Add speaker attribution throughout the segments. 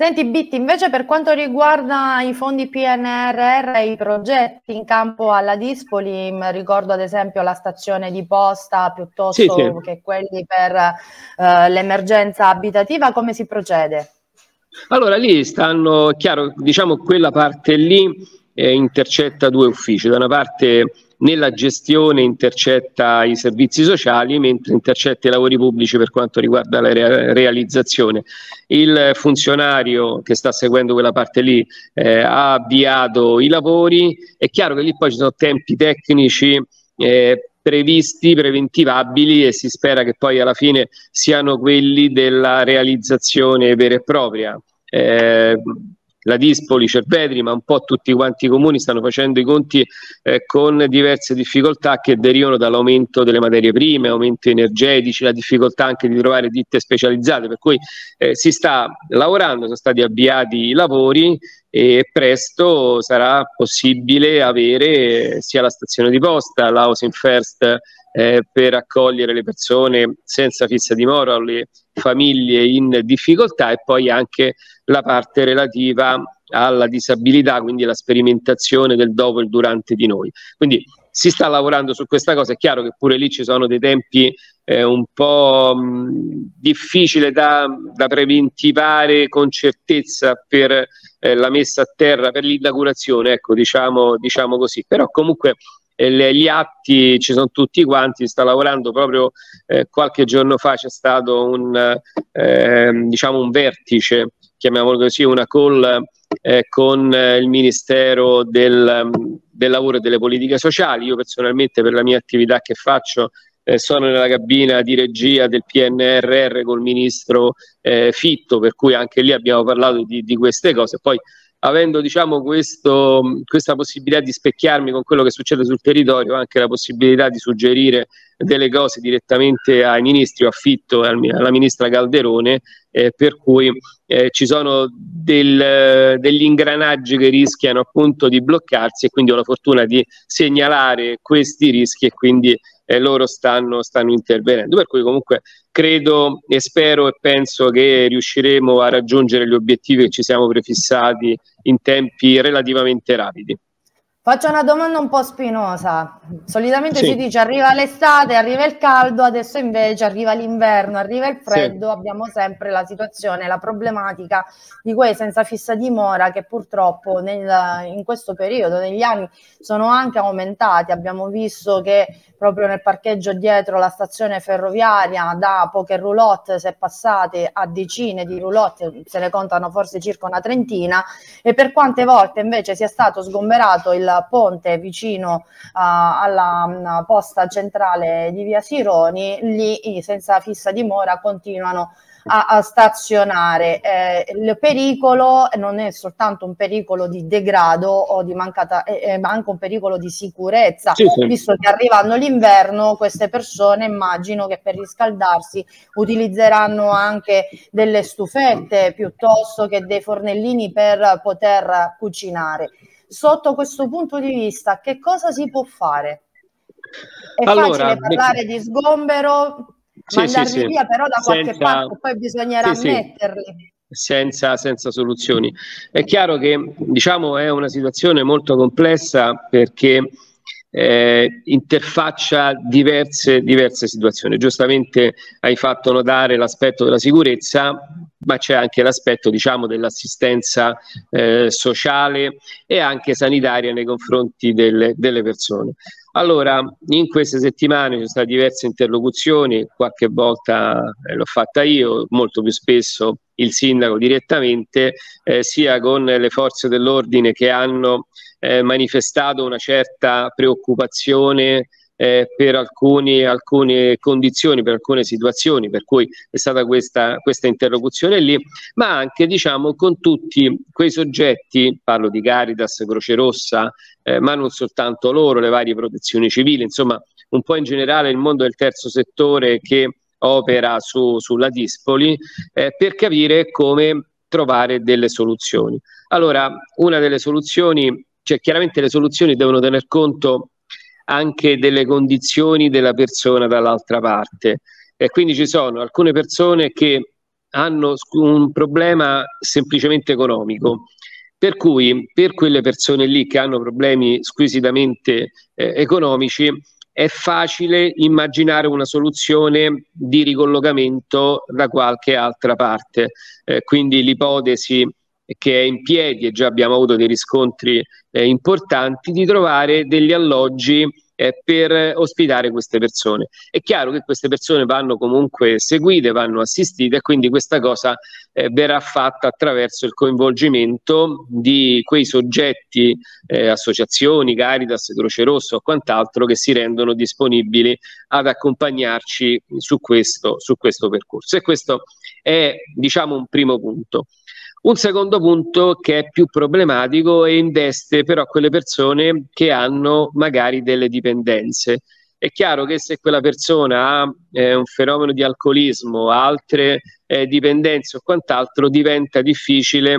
Speaker 1: Senti Bitti, invece per quanto riguarda i fondi PNRR e i progetti in campo alla Dispoli, ricordo ad esempio la stazione di posta piuttosto che quelli per l'emergenza abitativa, come si procede?
Speaker 2: Allora lì stanno, chiaro, diciamo quella parte lì intercetta due uffici, da una parte nella gestione intercetta i servizi sociali, mentre intercetta i lavori pubblici per quanto riguarda la realizzazione. Il funzionario che sta seguendo quella parte lì ha avviato i lavori, è chiaro che lì poi ci sono tempi tecnici previsti, preventivabili, e si spera che poi alla fine siano quelli della realizzazione vera e propria. La Dispoli, Cervetri, ma un po' tutti quanti i comuni stanno facendo i conti con diverse difficoltà che derivano dall'aumento delle materie prime, aumenti energetici, la difficoltà anche di trovare ditte specializzate, per cui si sta lavorando, sono stati avviati i lavori e presto sarà possibile avere sia la stazione di posta, l'Housing First per accogliere le persone senza fissa dimora o le famiglie in difficoltà, e poi anche la parte relativa alla disabilità, quindi la sperimentazione del dopo e il durante di noi. Quindi si sta lavorando su questa cosa. È chiaro che pure lì ci sono dei tempi un po' difficili da preventivare con certezza per la messa a terra, per l'inaugurazione, ecco, diciamo così. Però comunque gli atti ci sono tutti quanti, sta lavorando. Proprio qualche giorno fa c'è stato diciamo un vertice, chiamiamolo così, una call con il Ministero del Lavoro e delle Politiche Sociali. Io personalmente, per la mia attività che faccio, sono nella cabina di regia del PNRR col ministro Fitto, per cui anche lì abbiamo parlato di queste cose. Poi, avendo diciamo questa possibilità di specchiarmi con quello che succede sul territorio, anche la possibilità di suggerire delle cose direttamente ai ministri, o a Fitto e alla ministra Calderone, per cui ci sono degli ingranaggi che rischiano appunto di bloccarsi, e quindi ho la fortuna di segnalare questi rischi, e quindi loro stanno intervenendo. Per cui comunque credo e spero e penso che riusciremo a raggiungere gli obiettivi che ci siamo prefissati in tempi relativamente rapidi.
Speaker 1: Faccio una domanda un po' spinosa. Solitamente si dice arriva l'estate, arriva il caldo, adesso invece arriva l'inverno, arriva il freddo, abbiamo sempre la situazione, la problematica di quei senza fissa dimora che purtroppo in questo periodo, negli anni, sono anche aumentati. Abbiamo visto che proprio nel parcheggio dietro la stazione ferroviaria da poche roulotte si è passati a decine di roulotte, se ne contano forse circa una trentina, e per quante volte invece sia stato sgomberato il ponte vicino alla posta centrale di via Sironi, lì senza fissa dimora continuano a stazionare. Il pericolo non è soltanto un pericolo di degrado o di mancata, ma anche un pericolo di sicurezza, visto che arrivando l'inverno queste persone immagino che per riscaldarsi utilizzeranno anche delle stufette piuttosto che dei fornellini per poter cucinare. Sotto questo punto di vista, che cosa si può fare? È facile parlare di sgombero, mandarli via, però da qualche parte poi bisognerà metterli.
Speaker 2: Senza soluzioni. È chiaro che diciamo è una situazione molto complessa, perché interfaccia diverse situazioni. Giustamente hai fatto notare l'aspetto della sicurezza, ma c'è anche l'aspetto diciamo dell'assistenza sociale e anche sanitaria nei confronti delle persone. Allora, in queste settimane ci sono state diverse interlocuzioni, qualche volta l'ho fatta io, molto più spesso il sindaco direttamente, sia con le forze dell'ordine che hanno manifestato una certa preoccupazione per alcune condizioni, per alcune situazioni, per cui è stata questa interlocuzione lì, ma anche diciamo con tutti quei soggetti, parlo di Caritas, Croce Rossa, ma non soltanto loro, le varie protezioni civili, insomma un po' in generale il mondo del terzo settore che opera sulla Dispoli, per capire come trovare delle soluzioni. Allora, una delle soluzioni, cioè chiaramente le soluzioni devono tener conto anche delle condizioni della persona dall'altra parte, e quindi ci sono alcune persone che hanno un problema semplicemente economico. Per cui per quelle persone lì che hanno problemi squisitamente economici è facile immaginare una soluzione di ricollocamento da qualche altra parte. Quindi l'ipotesi che è in piedi, e già abbiamo avuto dei riscontri importanti, di trovare degli alloggi per ospitare queste persone. È chiaro che queste persone vanno comunque seguite, vanno assistite, e quindi questa cosa verrà fatta attraverso il coinvolgimento di quei soggetti, associazioni, Caritas, Croce Rossa o quant'altro, che si rendono disponibili ad accompagnarci su questo percorso. E questo è, diciamo, un primo punto. Un secondo punto che è più problematico e investe però quelle persone che hanno magari delle dipendenze. È chiaro che se quella persona ha un fenomeno di alcolismo, altre dipendenze o quant'altro, diventa difficile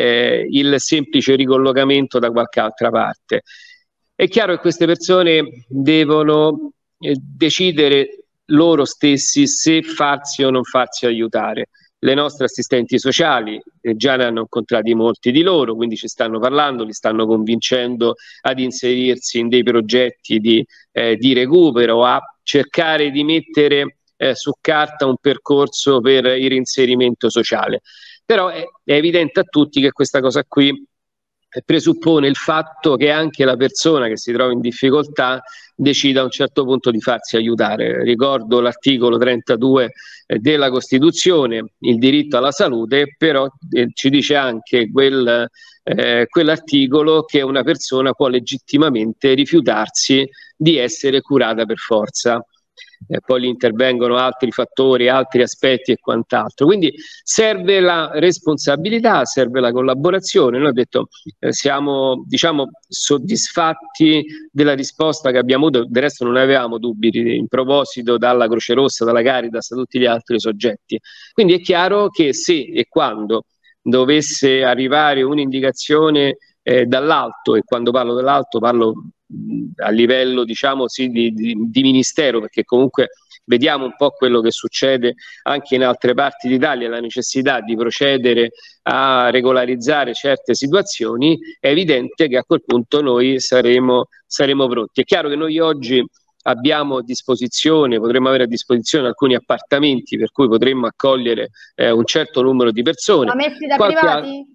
Speaker 2: il semplice ricollocamento da qualche altra parte. È chiaro che queste persone devono decidere loro stessi se farsi o non farsi aiutare. Le nostre assistenti sociali già ne hanno incontrati molti di loro, quindi ci stanno parlando, li stanno convincendo ad inserirsi in dei progetti di recupero, a cercare di mettere su carta un percorso per il reinserimento sociale. Però è evidente a tutti che questa cosa qui presuppone il fatto che anche la persona che si trova in difficoltà decida a un certo punto di farsi aiutare. Ricordo l'articolo 32 della Costituzione, il diritto alla salute, però ci dice anche quell'articolo che una persona può legittimamente rifiutarsi di essere curata per forza. Poi lì intervengono altri fattori, altri aspetti e quant'altro. Quindi serve la responsabilità, serve la collaborazione. Noi ho detto siamo, diciamo, soddisfatti della risposta che abbiamo avuto, del resto non avevamo dubbi in proposito dalla Croce Rossa, dalla Caritas, da tutti gli altri soggetti. Quindi è chiaro che se e quando dovesse arrivare un'indicazione dall'alto, e quando parlo dall'alto parlo a livello, diciamo, sì, di ministero, perché comunque vediamo un po' quello che succede anche in altre parti d'Italia, la necessità di procedere a regolarizzare certe situazioni, è evidente che a quel punto noi saremo pronti. È chiaro che noi oggi abbiamo a disposizione, potremmo avere a disposizione alcuni appartamenti per cui potremmo accogliere un certo numero di persone.
Speaker 1: Ma messi da privati?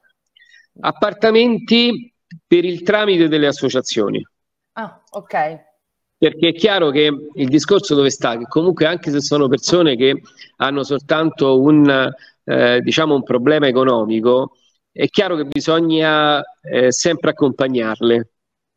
Speaker 2: Appartamenti per il tramite delle associazioni.
Speaker 1: Ah, ok.
Speaker 2: Perché è chiaro che il discorso dove sta? Che comunque anche se sono persone che hanno soltanto diciamo un problema economico, è chiaro che bisogna sempre accompagnarle,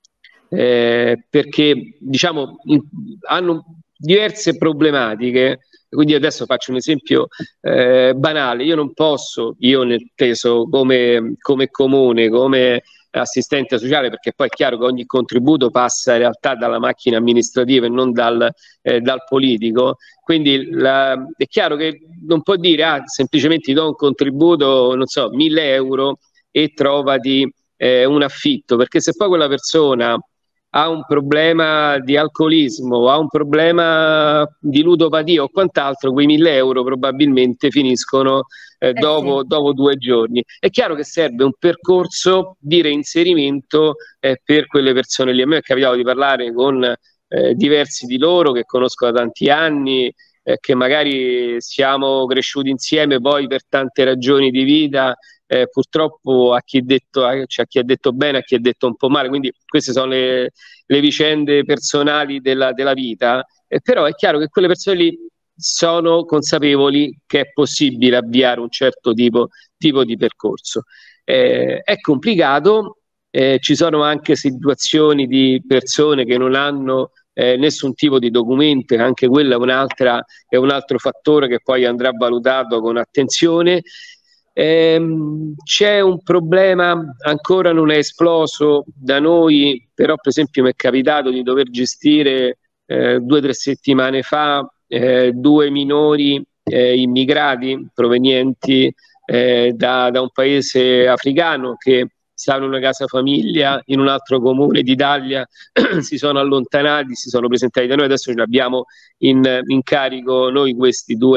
Speaker 2: perché diciamo hanno diverse problematiche. Quindi adesso faccio un esempio banale: io non posso, io nel teso come comune, come assistente sociale, perché poi è chiaro che ogni contributo passa in realtà dalla macchina amministrativa e non dal politico, quindi è chiaro che non può dire semplicemente ti do un contributo, non so, 1.000 euro e trovati un affitto, perché se poi quella persona ha un problema di alcolismo, ha un problema di ludopatia o quant'altro, quei 1.000 euro probabilmente finiscono dopo 2 giorni. È chiaro che serve un percorso di reinserimento per quelle persone lì. A me è capitato di parlare con diversi di loro che conosco da tanti anni, che magari siamo cresciuti insieme, poi per tante ragioni di vita purtroppo c'è chi ha detto bene, a chi ha detto un po' male, quindi queste sono le vicende personali della vita, però è chiaro che quelle persone lì sono consapevoli che è possibile avviare un certo tipo di percorso. È complicato, ci sono anche situazioni di persone che non hanno nessun tipo di documento, e anche quello è un altro fattore che poi andrà valutato con attenzione. C'è un problema, ancora non è esploso da noi, però per esempio mi è capitato di dover gestire 2 o 3 settimane fa 2 minori immigrati provenienti da un paese africano che stavano in una casa famiglia in un altro comune d'Italia, si sono allontanati, si sono presentati da noi, adesso ce li abbiamo in carico noi questi due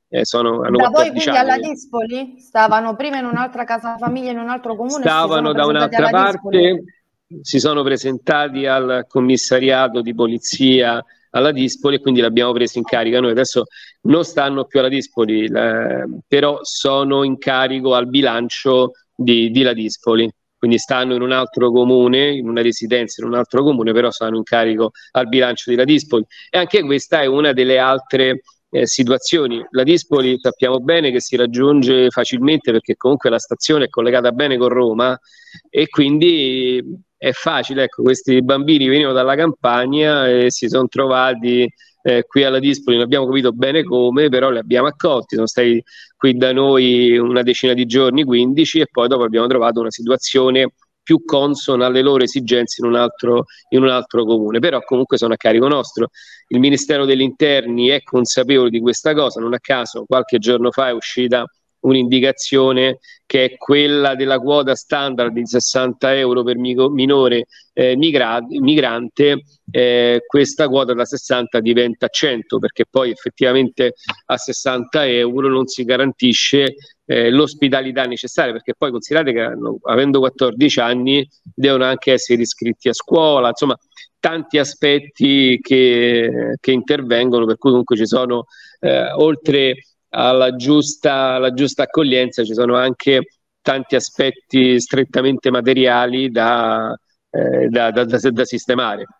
Speaker 2: hanno
Speaker 1: da
Speaker 2: 14
Speaker 1: voi quindi
Speaker 2: anni.
Speaker 1: alla Dispoli? Stavano prima in un'altra casa famiglia, in un altro comune?
Speaker 2: Stavano da un'altra parte, si sono presentati al commissariato di polizia alla Dispoli e quindi l'abbiamo preso in carica noi. Adesso non stanno più alla Dispoli, però sono in carico al bilancio di La Dispoli. Quindi stanno in un altro comune, in una residenza in un altro comune, però stanno in carico al bilancio di La Dispoli. E anche questa è una delle altre situazioni. La Dispoli sappiamo bene che si raggiunge facilmente perché comunque la stazione è collegata bene con Roma e quindi è facile. Ecco, questi bambini venivano dalla campagna e si sono trovati qui alla Dispoli, non abbiamo capito bene come, però li abbiamo accolti, sono stati qui da noi una decina di giorni, 15, e poi dopo abbiamo trovato una situazione più consona alle loro esigenze in un altro comune, però comunque sono a carico nostro. Il Ministero degli Interni è consapevole di questa cosa, non a caso qualche giorno fa è uscita un'indicazione che è quella della quota standard di 60 euro per minore migrante. Questa quota da 60 diventa 100 perché poi effettivamente a 60 euro non si garantisce l'ospitalità necessaria, perché poi considerate che avendo 14 anni devono anche essere iscritti a scuola, insomma tanti aspetti che intervengono, per cui comunque ci sono oltre alla giusta accoglienza ci sono anche tanti aspetti strettamente materiali da sistemare.